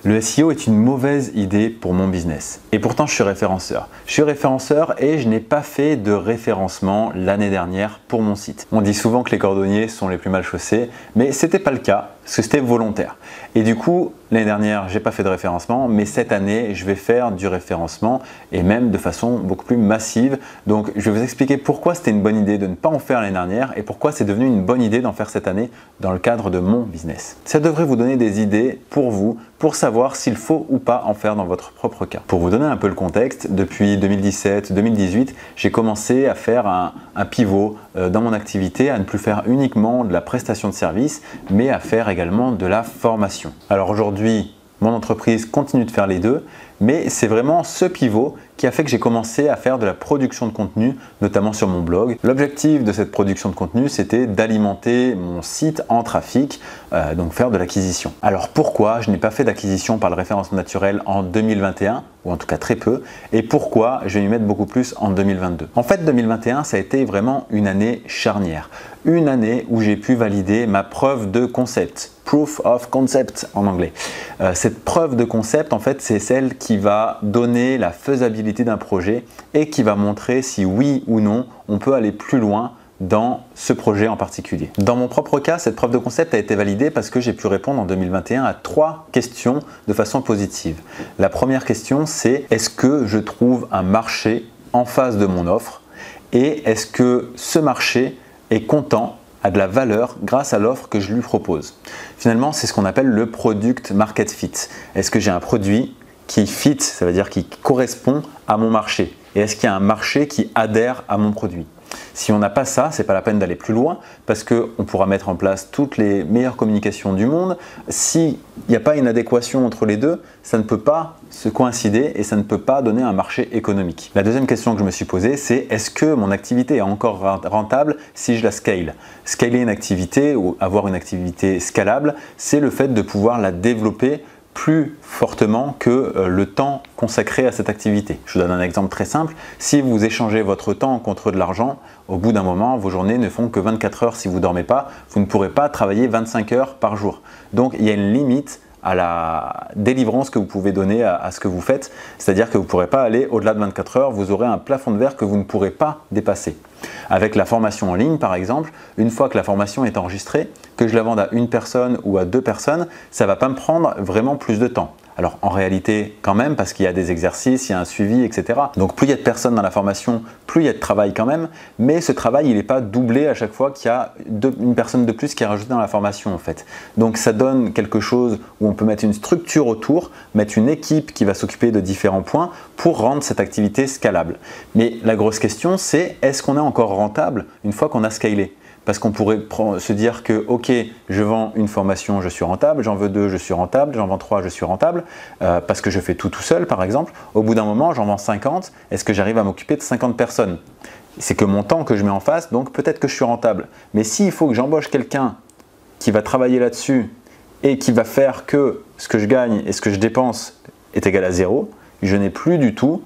Le SEO est une mauvaise idée pour mon business. Et pourtant, je suis référenceur. Je suis référenceur et je n'ai pas fait de référencement l'année dernière pour mon site. On dit souvent que les cordonniers sont les plus mal chaussés, mais ce n'était pas le cas, parce que c'était volontaire. Et du coup, l'année dernière, je n'ai pas fait de référencement, mais cette année, je vais faire du référencement et même de façon beaucoup plus massive. Donc, je vais vous expliquer pourquoi c'était une bonne idée de ne pas en faire l'année dernière et pourquoi c'est devenu une bonne idée d'en faire cette année dans le cadre de mon business. Ça devrait vous donner des idées pour vous, pour savoir s'il faut ou pas en faire dans votre propre cas. Pour vous donner un peu le contexte, depuis 2017-2018, j'ai commencé à faire un pivot dans mon activité, à ne plus faire uniquement de la prestation de service, mais à faire également de la formation. Alors aujourd'hui, mon entreprise continue de faire les deux, mais c'est vraiment ce pivot qui a fait que j'ai commencé à faire de la production de contenu, notamment sur mon blog. L'objectif de cette production de contenu, c'était d'alimenter mon site en trafic, donc faire de l'acquisition. Alors pourquoi je n'ai pas fait d'acquisition par le référencement naturel en 2021, ou en tout cas très peu, et pourquoi je vais y mettre beaucoup plus en 2022? En fait, 2021, ça a été vraiment une année charnière. Une année où j'ai pu valider ma preuve de concept. Proof of concept en anglais. Cette preuve de concept, en fait, c'est celle qui va donner la faisabilité d'un projet et qui va montrer si oui ou non on peut aller plus loin dans ce projet en particulier. Dans mon propre cas, cette preuve de concept a été validée parce que j'ai pu répondre en 2021 à 3 questions de façon positive. La première question, c'est est-ce que je trouve un marché en face de mon offre et est-ce que ce marché est content, a de la valeur grâce à l'offre que je lui propose. Finalement, c'est ce qu'on appelle le product market fit. Est-ce que j'ai un produit qui fit, ça veut dire qui correspond à mon marché? Et est-ce qu'il y a un marché qui adhère à mon produit? Si on n'a pas ça, ce n'est pas la peine d'aller plus loin parce qu'on pourra mettre en place toutes les meilleures communications du monde. S'il n'y a pas une adéquation entre les deux, ça ne peut pas se coïncider et ça ne peut pas donner un marché économique. La deuxième question que je me suis posée, c'est est-ce que mon activité est encore rentable si je la scale? Scaler une activité ou avoir une activité scalable, c'est le fait de pouvoir la développer plus fortement que le temps consacré à cette activité. Je vous donne un exemple très simple. Si vous échangez votre temps contre de l'argent, au bout d'un moment, vos journées ne font que 24 heures si vous ne dormez pas. Vous ne pourrez pas travailler 25 heures par jour. Donc, il y a une limite à la délivrance que vous pouvez donner à ce que vous faites. C'est-à-dire que vous ne pourrez pas aller au-delà de 24 heures. Vous aurez un plafond de verre que vous ne pourrez pas dépasser. Avec la formation en ligne, par exemple, une fois que la formation est enregistrée, que je la vende à une personne ou à 2 personnes, ça ne va pas me prendre vraiment plus de temps. Alors en réalité quand même parce qu'il y a des exercices, il y a un suivi, etc. Donc plus il y a de personnes dans la formation, plus il y a de travail quand même, mais ce travail il n'est pas doublé à chaque fois qu'il y a une personne de plus qui est rajoutée dans la formation en fait. Donc ça donne quelque chose où on peut mettre une structure autour, mettre une équipe qui va s'occuper de différents points pour rendre cette activité scalable. Mais la grosse question c'est est-ce qu'on est encore rentable une fois qu'on a scalé ? Parce qu'on pourrait se dire que ok, je vends une formation, je suis rentable, j'en veux 2, je suis rentable, j'en vends 3, je suis rentable, parce que je fais tout seul par exemple. Au bout d'un moment, j'en vends 50, est-ce que j'arrive à m'occuper de 50 personnes? C'est que mon temps que je mets en face, donc peut-être que je suis rentable. Mais s'il faut que j'embauche quelqu'un qui va travailler là-dessus et qui va faire que ce que je gagne et ce que je dépense est égal à 0, je n'ai plus du tout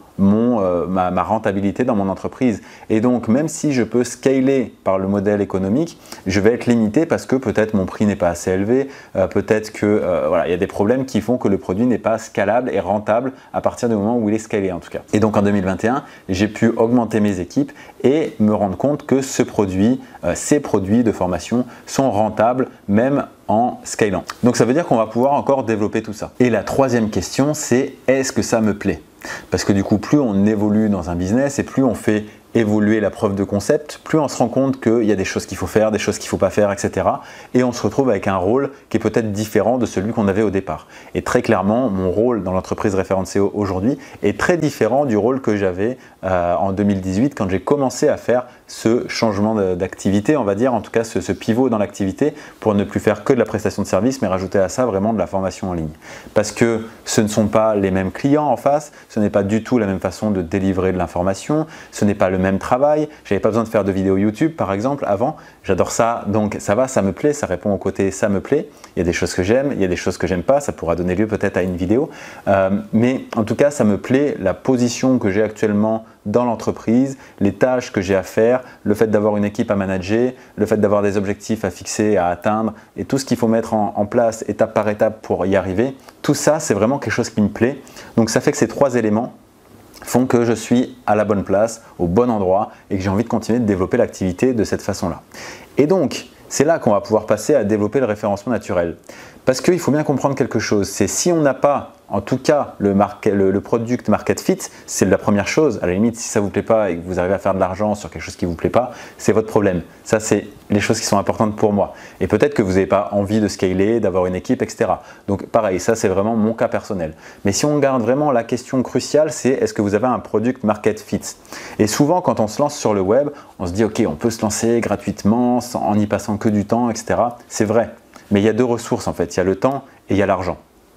ma rentabilité dans mon entreprise. Et donc, même si je peux scaler par le modèle économique, je vais être limité parce que peut-être mon prix n'est pas assez élevé, peut-être que voilà, il y a des problèmes qui font que le produit n'est pas scalable et rentable à partir du moment où il est scalé en tout cas. Et donc en 2021, j'ai pu augmenter mes équipes et me rendre compte que ces produits de formation sont rentables même en scalant. Donc ça veut dire qu'on va pouvoir encore développer tout ça. Et la troisième question, c'est est-ce que ça me plaît? Parce que du coup, plus on évolue dans un business et plus on fait évoluer la preuve de concept, plus on se rend compte qu'il y a des choses qu'il faut faire, des choses qu'il ne faut pas faire, etc. Et on se retrouve avec un rôle qui est peut-être différent de celui qu'on avait au départ. Et très clairement, mon rôle dans l'entreprise Référent SEO aujourd'hui est très différent du rôle que j'avais en 2018 quand j'ai commencé à faire ce changement d'activité, on va dire, en tout cas ce pivot dans l'activité pour ne plus faire que de la prestation de service, mais rajouter à ça vraiment de la formation en ligne. Parce que ce ne sont pas les mêmes clients en face, ce n'est pas du tout la même façon de délivrer de l'information, ce n'est pas le même travail. J'avais pas besoin de faire de vidéos YouTube par exemple avant. J'adore ça, donc ça va, ça me plaît, ça répond au côté ça me plaît. Il y a des choses que j'aime, il y a des choses que j'aime pas. Ça pourra donner lieu peut-être à une vidéo, mais en tout cas ça me plaît la position que j'ai actuellement dans l'entreprise, les tâches que j'ai à faire, le fait d'avoir une équipe à manager, le fait d'avoir des objectifs à fixer, à atteindre et tout ce qu'il faut mettre en place étape par étape pour y arriver. Tout ça, c'est vraiment quelque chose qui me plaît. Donc ça fait que ces 3 éléments font que je suis à la bonne place, au bon endroit et que j'ai envie de continuer de développer l'activité de cette façon-là. Et donc, c'est là qu'on va pouvoir passer à développer le référencement naturel. Parce qu'il faut bien comprendre quelque chose, c'est si on n'a pas, en tout cas, le product market fit, c'est la première chose. À la limite, si ça ne vous plaît pas et que vous arrivez à faire de l'argent sur quelque chose qui ne vous plaît pas, c'est votre problème. Ça, c'est les choses qui sont importantes pour moi. Et peut-être que vous n'avez pas envie de scaler, d'avoir une équipe, etc. Donc pareil, ça c'est vraiment mon cas personnel. Mais si on garde vraiment la question cruciale, c'est est-ce que vous avez un product market fit? Et souvent, quand on se lance sur le web, on se dit ok, on peut se lancer gratuitement, en y passant que du temps, etc. C'est vrai. Mais il y a 2 ressources en fait, il y a le temps et il y a l'argent.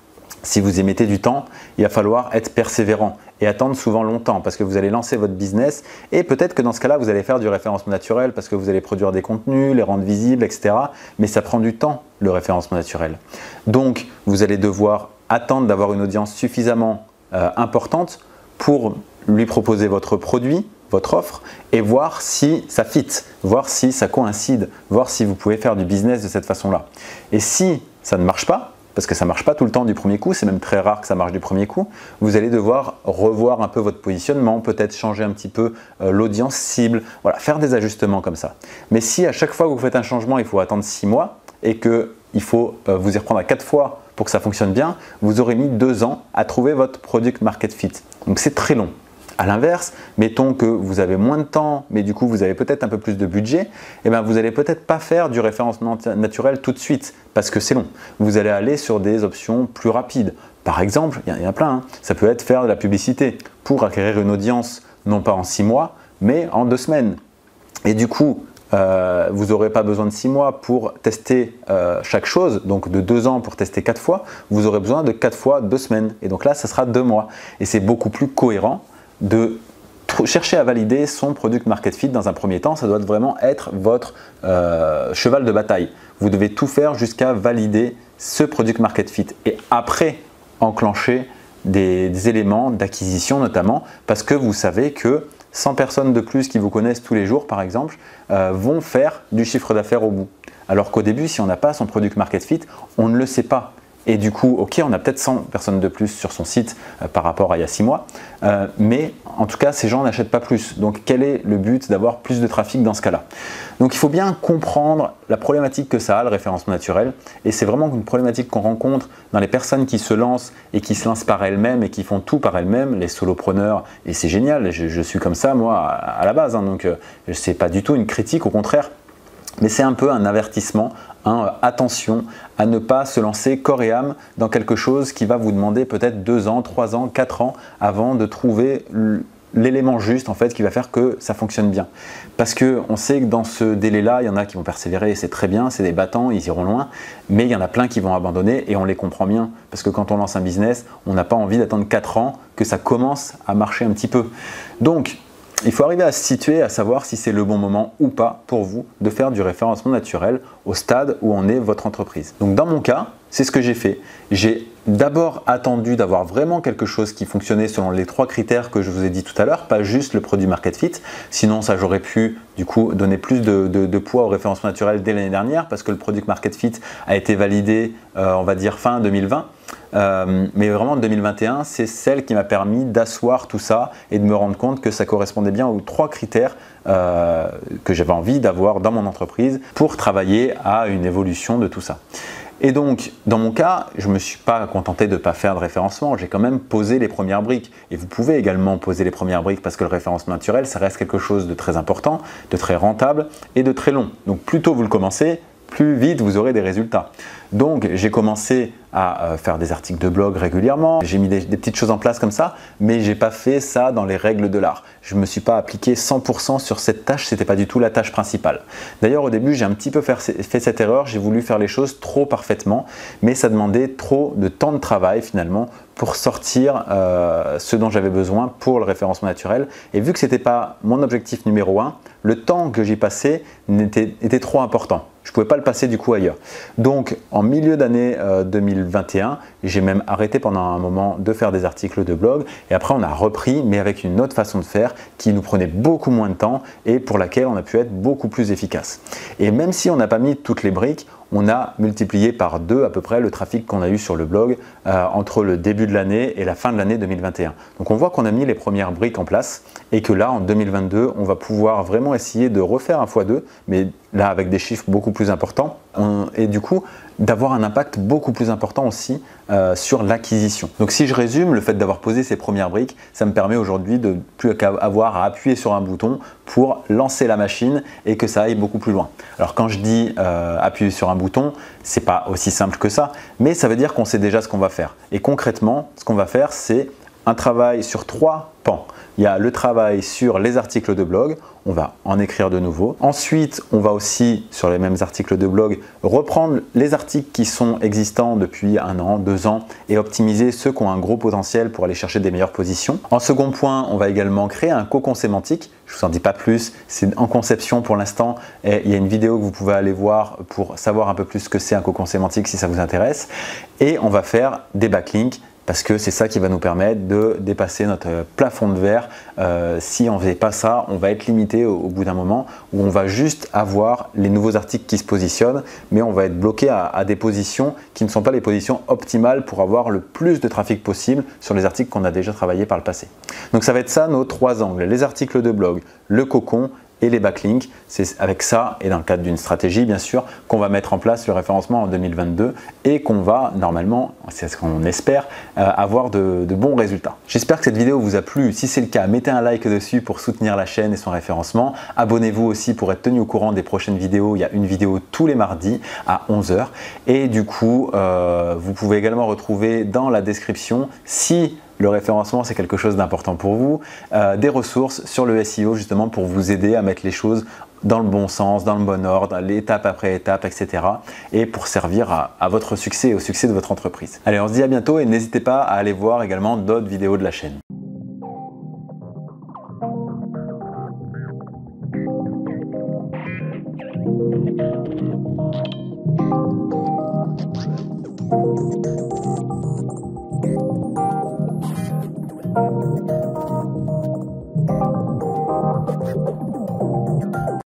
Si vous y mettez du temps, il va falloir être persévérant et attendre souvent longtemps parce que vous allez lancer votre business et peut-être que dans ce cas-là, vous allez faire du référencement naturel parce que vous allez produire des contenus, les rendre visibles, etc. Mais ça prend du temps, le référencement naturel. Donc, vous allez devoir attendre d'avoir une audience suffisamment importante pour lui proposer votre produit, votre offre et voir si ça fit, voir si ça coïncide, voir si vous pouvez faire du business de cette façon-là. Et si ça ne marche pas, parce que ça ne marche pas tout le temps du premier coup, c'est même très rare que ça marche du premier coup, vous allez devoir revoir un peu votre positionnement, peut-être changer un petit peu l'audience cible, voilà, faire des ajustements comme ça. Mais si à chaque fois que vous faites un changement, il faut attendre 6 mois et qu'il faut vous y reprendre à 4 fois pour que ça fonctionne bien, vous aurez mis 2 ans à trouver votre product market fit. Donc c'est très long. À l'inverse, mettons que vous avez moins de temps, mais du coup vous avez peut-être un peu plus de budget, et bien vous n'allez peut-être pas faire du référencement naturel tout de suite parce que c'est long. Vous allez aller sur des options plus rapides. Par exemple, il y en a plein, hein. Ça peut être faire de la publicité pour acquérir une audience non pas en 6 mois, mais en 2 semaines. Et du coup, vous n'aurez pas besoin de 6 mois pour tester chaque chose, donc de 2 ans pour tester 4 fois, vous aurez besoin de 4 fois 2 semaines. Et donc là, ça sera 2 mois. Et c'est beaucoup plus cohérent de chercher à valider son product market fit dans un premier temps. Ça doit vraiment être votre cheval de bataille. Vous devez tout faire jusqu'à valider ce product market fit et après enclencher des éléments d'acquisition notamment parce que vous savez que 100 personnes de plus qui vous connaissent tous les jours par exemple vont faire du chiffre d'affaires au bout. Alors qu'au début, si on n'a pas son product market fit, on ne le sait pas. Et du coup, ok, on a peut-être 100 personnes de plus sur son site par rapport à il y a 6 mois, mais en tout cas, ces gens n'achètent pas plus. Donc, quel est le but d'avoir plus de trafic dans ce cas-là? Donc, il faut bien comprendre la problématique que ça a, le référencement naturel. Et c'est vraiment une problématique qu'on rencontre dans les personnes qui se lancent et qui se lancent par elles-mêmes et qui font tout par elles-mêmes, les solopreneurs. Et c'est génial, je suis comme ça, moi, à la base. Hein, donc, ce n'est pas du tout une critique, au contraire. Mais c'est un peu un avertissement, hein, attention à ne pas se lancer corps et âme dans quelque chose qui va vous demander peut-être 2 ans, 3 ans, 4 ans avant de trouver l'élément juste en fait qui va faire que ça fonctionne bien. Parce qu'on sait que dans ce délai-là, il y en a qui vont persévérer, c'est très bien, c'est des battants, ils iront loin, mais il y en a plein qui vont abandonner et on les comprend bien. Parce que quand on lance un business, on n'a pas envie d'attendre 4 ans que ça commence à marcher un petit peu. Donc, il faut arriver à se situer, à savoir si c'est le bon moment ou pas pour vous de faire du référencement naturel au stade où en est votre entreprise. Donc dans mon cas, c'est ce que j'ai fait. J'ai d'abord attendu d'avoir vraiment quelque chose qui fonctionnait selon les 3 critères que je vous ai dit tout à l'heure, pas juste le produit market fit. Sinon, ça j'aurais pu du coup donner plus de poids au référencement naturel dès l'année dernière parce que le produit market fit a été validé, on va dire fin 2020. Mais vraiment en 2021, c'est celle qui m'a permis d'asseoir tout ça et de me rendre compte que ça correspondait bien aux 3 critères que j'avais envie d'avoir dans mon entreprise pour travailler à une évolution de tout ça. Et donc, dans mon cas, je ne me suis pas contenté de ne pas faire de référencement, j'ai quand même posé les premières briques. Et vous pouvez également poser les premières briques parce que le référencement naturel, ça reste quelque chose de très important, de très rentable et de très long. Donc, plus tôt vous le commencez, plus vite vous aurez des résultats. Donc j'ai commencé à faire des articles de blog régulièrement, j'ai mis des petites choses en place comme ça, mais j'ai pas fait ça dans les règles de l'art. Je me suis pas appliqué 100% sur cette tâche, c'était pas du tout la tâche principale. D'ailleurs au début j'ai un petit peu fait cette erreur, j'ai voulu faire les choses trop parfaitement, mais ça demandait trop de temps de travail finalement pour sortir ce dont j'avais besoin pour le référencement naturel. Et vu que c'était pas mon objectif numéro 1, le temps que j'y passais était trop important. Je ne pouvais pas le passer du coup ailleurs. Donc en milieu d'année 2021, j'ai même arrêté pendant un moment de faire des articles de blog et après on a repris mais avec une autre façon de faire qui nous prenait beaucoup moins de temps et pour laquelle on a pu être beaucoup plus efficace. Et même si on n'a pas mis toutes les briques, on a multiplié par 2 à peu près le trafic qu'on a eu sur le blog entre le début de l'année et la fin de l'année 2021. Donc on voit qu'on a mis les premières briques en place et que là en 2022 on va pouvoir vraiment essayer de refaire un x2 mais là avec des chiffres beaucoup plus importants et du coup d'avoir un impact beaucoup plus important aussi sur l'acquisition. Donc si je résume, le fait d'avoir posé ces premières briques, ça me permet aujourd'hui de plus qu'avoir à appuyer sur un bouton pour lancer la machine et que ça aille beaucoup plus loin. Alors quand je dis appuyer sur un bouton, c'est pas aussi simple que ça, mais ça veut dire qu'on sait déjà ce qu'on va faire. Et concrètement, ce qu'on va faire, c'est un travail sur 3 pans. Il y a le travail sur les articles de blog, on va en écrire de nouveau. Ensuite, on va aussi, sur les mêmes articles de blog, reprendre les articles qui sont existants depuis 1 an, 2 ans et optimiser ceux qui ont un gros potentiel pour aller chercher des meilleures positions. En second point, on va également créer un cocon sémantique. Je ne vous en dis pas plus, c'est en conception pour l'instant et il y a une vidéo que vous pouvez aller voir pour savoir un peu plus ce que c'est un cocon sémantique si ça vous intéresse. Et on va faire des backlinks parce que c'est ça qui va nous permettre de dépasser notre plafond de verre. Si on ne fait pas ça, on va être limité au bout d'un moment où on va juste avoir les nouveaux articles qui se positionnent, mais on va être bloqué à des positions qui ne sont pas les positions optimales pour avoir le plus de trafic possible sur les articles qu'on a déjà travaillé par le passé. Donc ça va être ça nos 3 angles, les articles de blog, le cocon et les backlinks. C'est avec ça et dans le cadre d'une stratégie bien sûr qu'on va mettre en place le référencement en 2022 et qu'on va normalement, c'est ce qu'on espère, avoir de bons résultats. J'espère que cette vidéo vous a plu. Si c'est le cas, mettez un like dessus pour soutenir la chaîne et son référencement. Abonnez-vous aussi pour être tenu au courant des prochaines vidéos. Il y a une vidéo tous les mardis à 11 h et du coup vous pouvez également retrouver dans la description, si le référencement c'est quelque chose d'important pour vous, des ressources sur le SEO justement pour vous aider à mettre les choses dans le bon sens, dans le bon ordre, l'étape après étape, etc. et pour servir à votre succès et au succès de votre entreprise. Allez, on se dit à bientôt et n'hésitez pas à aller voir également d'autres vidéos de la chaîne.